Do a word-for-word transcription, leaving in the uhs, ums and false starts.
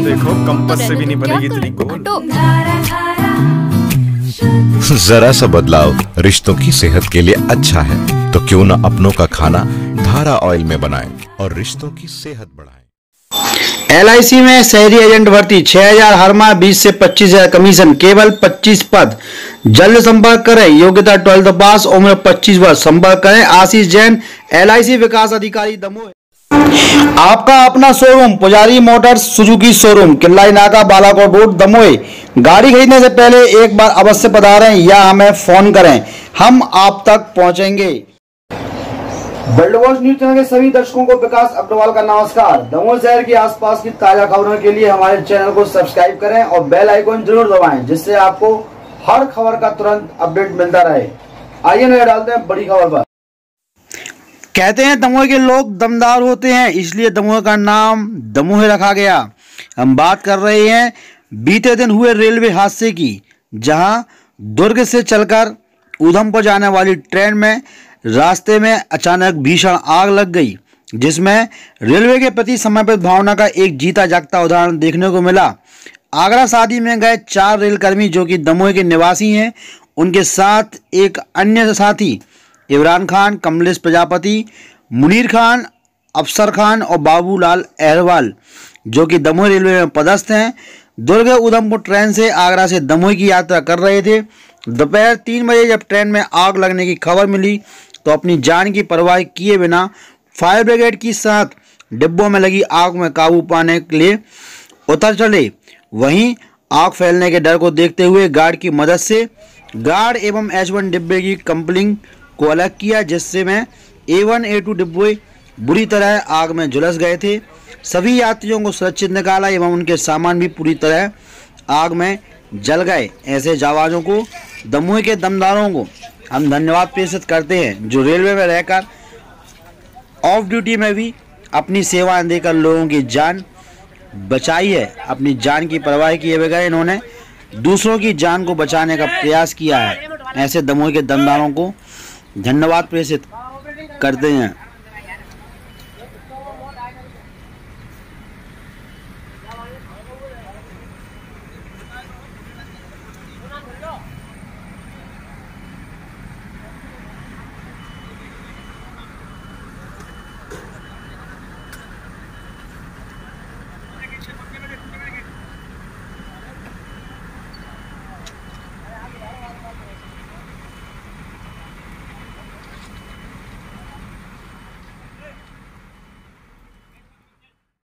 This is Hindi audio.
देखो कंपास से भी नहीं बनेगी इतनी गोल। जरा सा बदलाव रिश्तों की सेहत के लिए अच्छा है, तो क्यों न अपनों का खाना धारा ऑयल में बनाएं और रिश्तों की सेहत बढ़ाएं। एल आई सी में शहरी एजेंट भर्ती, छह हजार हर माह, बीस से पच्चीस हजार कमीशन, केवल पच्चीस पद। जल्द संपर्क करें। योग्यता ट्वेल्थ पास, उम्र पच्चीस वर्ष। संपर्क करें आशीष जैन, एल आई सी विकास अधिकारी, दमोह। आपका अपना शोरूम पुजारी मोटर्स सुजुकी शोरूम, किल्लाई नाका, बालाकोट रोड, दमोह। गाड़ी खरीदने से पहले एक बार अवश्य पधारें या हमें फोन करें, हम आप तक पहुंचेंगे। वर्ल्ड वॉच न्यूज चैनल के सभी दर्शकों को विकास अग्रवाल का नमस्कार। दमोह शहर के आसपास की ताजा खबरों के लिए हमारे चैनल को सब्सक्राइब करें और बेल आइकन जरूर दबाएं, जिससे आपको हर खबर का तुरंत अपडेट मिलता रहे। आइए नजर डालते हैं बड़ी खबर पर। कहते हैं दमोह के लोग दमदार होते हैं, इसलिए दमोह का नाम दमोह रखा गया। हम बात कर रहे हैं बीते दिन हुए रेलवे हादसे की, जहां दुर्ग से चलकर उधमपुर जाने वाली ट्रेन में रास्ते में अचानक भीषण आग लग गई, जिसमें रेलवे के प्रति समर्पित भावना का एक जीता जागता उदाहरण देखने को मिला। आगरा शादी में गए चार रेलकर्मी जो कि दमोह के निवासी हैं, उनके साथ एक अन्य साथी इमरान खान, कमलेश प्रजापति, मुनीर खान, अफसर खान और बाबूलाल अहरवाल, जो कि दमोह रेलवे में पदस्थ हैं, दुर्ग उधमपुर ट्रेन से आगरा से दमोह की यात्रा कर रहे थे। दोपहर तीन बजे जब ट्रेन में आग लगने की खबर मिली तो अपनी जान की परवाह किए बिना फायर ब्रिगेड के साथ डिब्बों में लगी आग में काबू पाने के लिए उतर चले। वहीं आग फैलने के डर को देखते हुए गार्ड की मदद से गार्ड एवं एच वन डिब्बे की कंपलिंग को अलग किया, जिससे में ए वन ए टू डिब्बे बुरी तरह आग में झुलस गए थे। सभी यात्रियों को सुरक्षित निकाला एवं उनके सामान भी पूरी तरह आग में जल गए। ऐसे जाबाजों को, दमोह के दमदारों को हम धन्यवाद प्रेषित करते हैं, जो रेलवे में रहकर ऑफ ड्यूटी में भी अपनी सेवाएं देकर लोगों की जान बचाई है। अपनी जान की परवाह किए बगैर इन्होंने दूसरों की जान को बचाने का प्रयास किया है। ऐसे दमोह के दमदारों को धन्यवाद प्रेषित करते हैं।